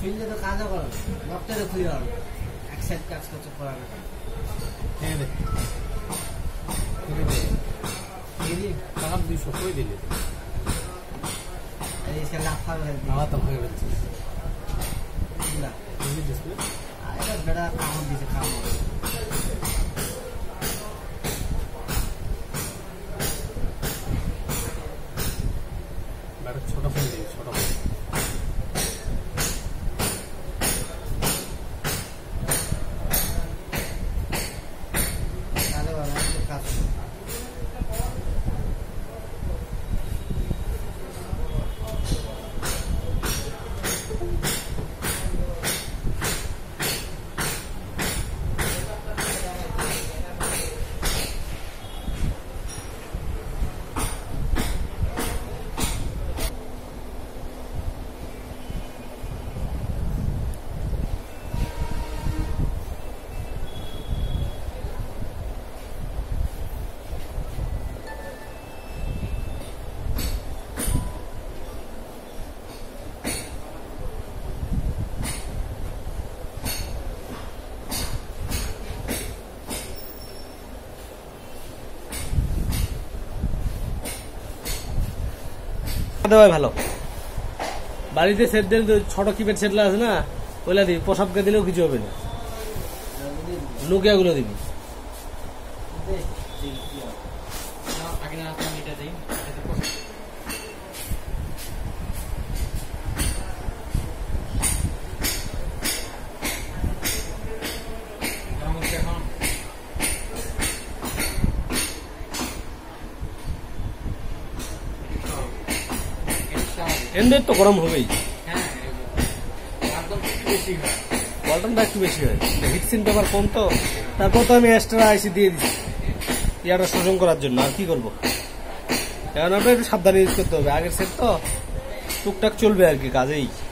শরীরে তো কাজও করে রক্তেরও খুঁজে হবে এক সাইড কাজ করতে করার টাকা 200 করে দিলে লাফা খাওয়া তো হয়ে গেছে বেড়া কামড় দিছে খাওয়া ছোট ফোন দিয়ে ছোট ফোন কাজ দেওয়াই ভালো বাড়িতে সেট দিলে ছোট কিপ্যাড সেটলা আছে না ওইলা দিবি প্রসাবকে দিলেও কিছু হবে না নোকিয়া গুলো দিবি এন্ডের তো গরম হবেই ওয়ালটনটা একটু বেশি হয় হিটসিনটা আবার কম তো তারপর তো আমি এক্সট্রা আইসি দিয়ে দিচ্ছি ইয়াটা শোষণ করার জন্য আর কি করবো এখন আপনার একটু সাবধানে ইউজ করতে হবে আগের সেট তো টুকটাক চলবে আর কি কাজেই